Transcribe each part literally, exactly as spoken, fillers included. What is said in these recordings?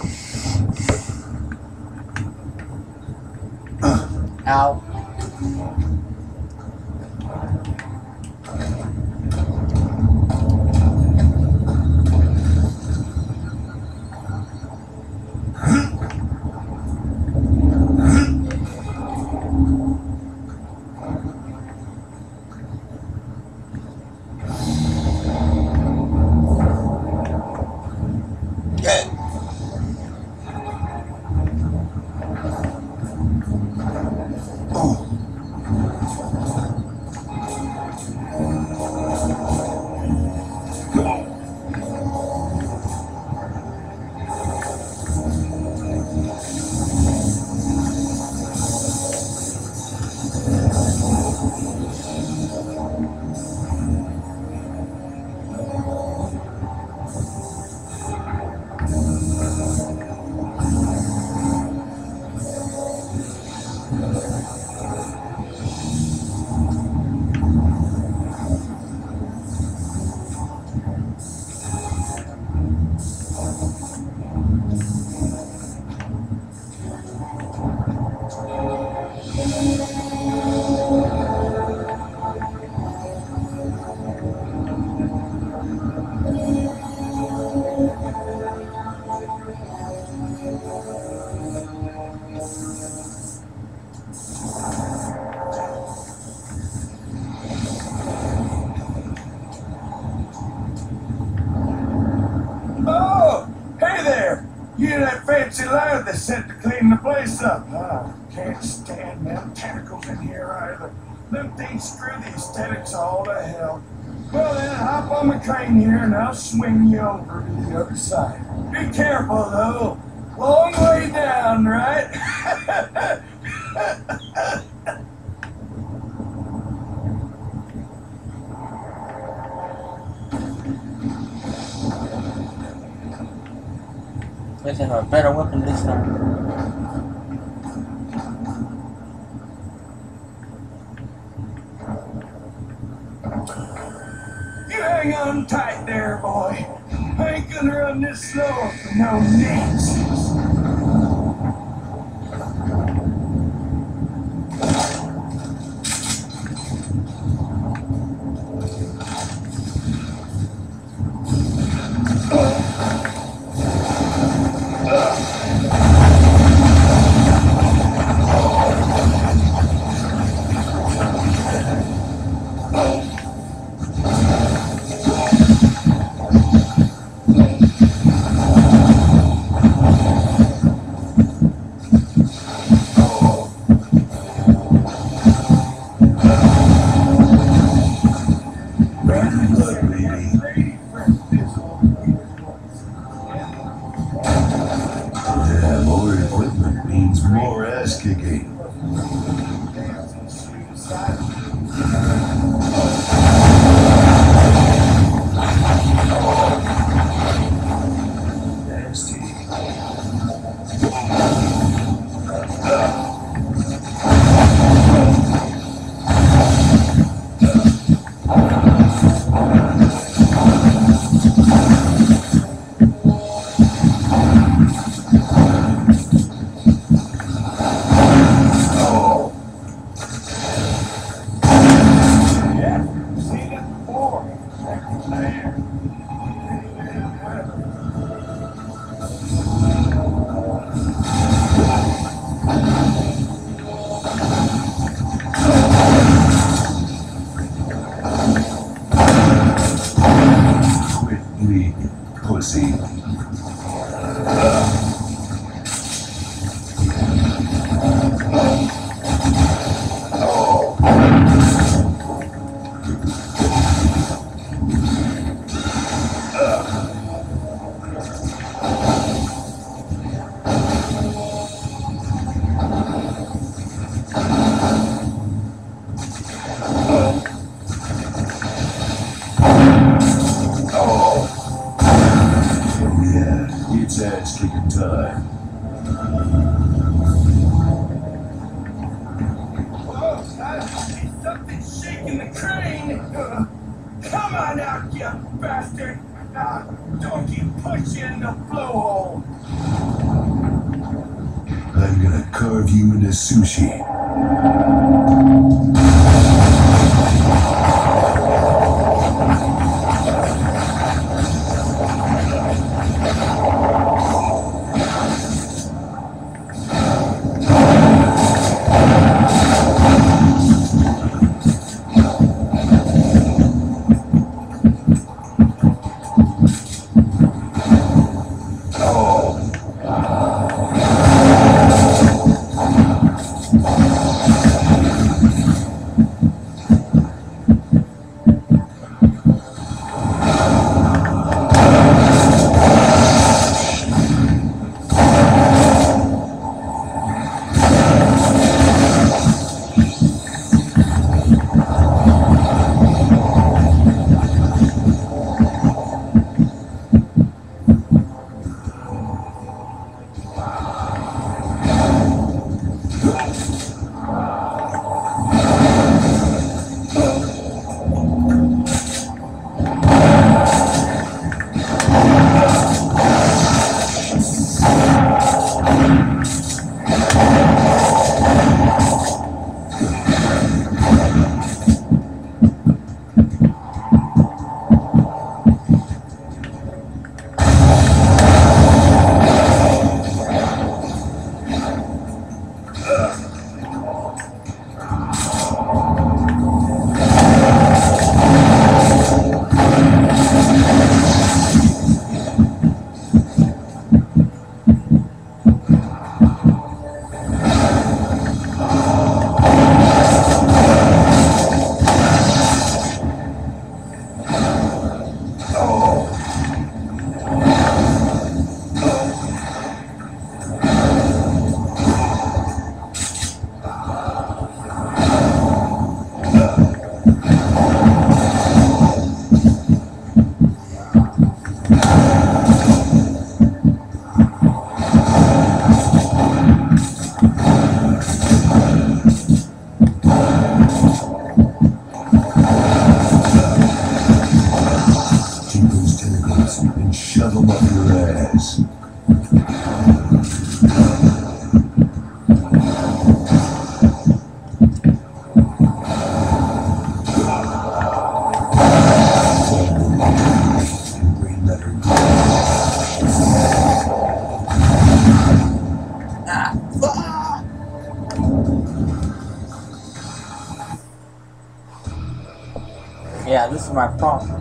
Ow. Oh, hey there! You that fancy lad that's sent to clean the place up. Ah, can't stand them tentacles in here either. Them things screw the aesthetics all to hell. Well then, hop on the train here and I'll swing you over to the other side. Be careful though. Long way down, right? Let's have a better weapon this time. You hang on tight there, boy. I ain't gonna run this slow for no Nazis. More ass kicking. Pussy. It's ass kicking time. Whoa, I see something shaking the crane. Uh, come on out, you bastard. Uh, don't keep pushing the blowhole. I'm gonna carve you into sushi. Yeah, this is my problem.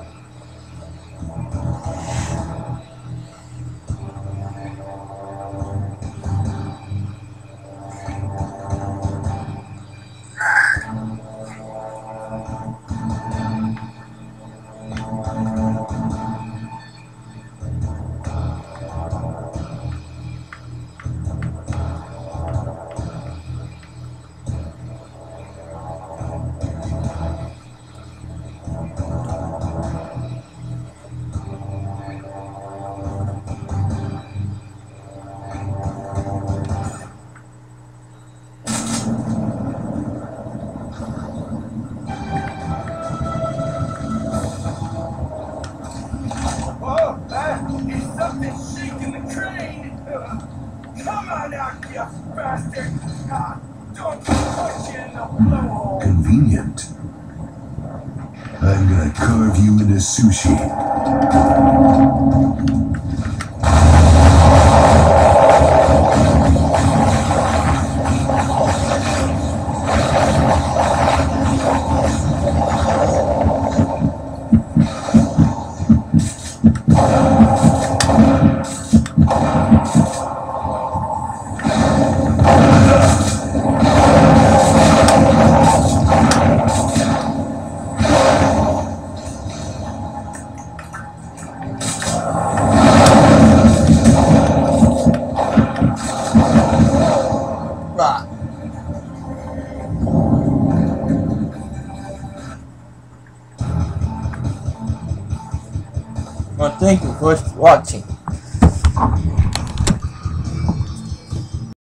Convenient. I'm gonna carve you into sushi. Well, thank you for watching.